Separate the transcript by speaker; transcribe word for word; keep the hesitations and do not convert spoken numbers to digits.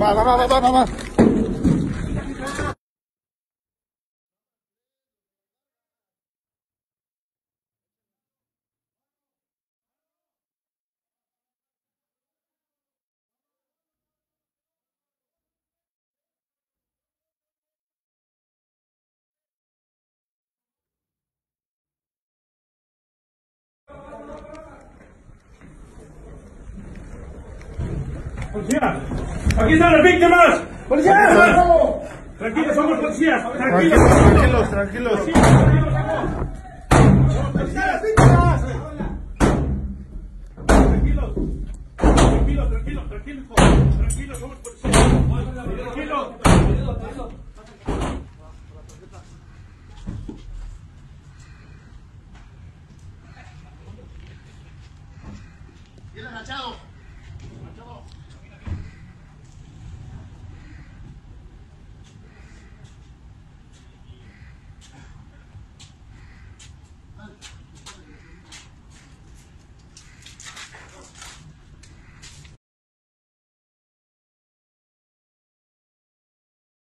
Speaker 1: Va, va, va, va, va, va.
Speaker 2: ¡Policía! ¡Aquí están las víctimas! ¡Policía! Tranquilos, somos policías. Tranquilos,
Speaker 1: Tranquilos, tranquilos.
Speaker 2: ¡Policías, víctimas! Tranquilos. Tranquilos, tranquilos, tranquilos. Tranquilos, somos policías. Tranquilos.
Speaker 3: Bien agachado.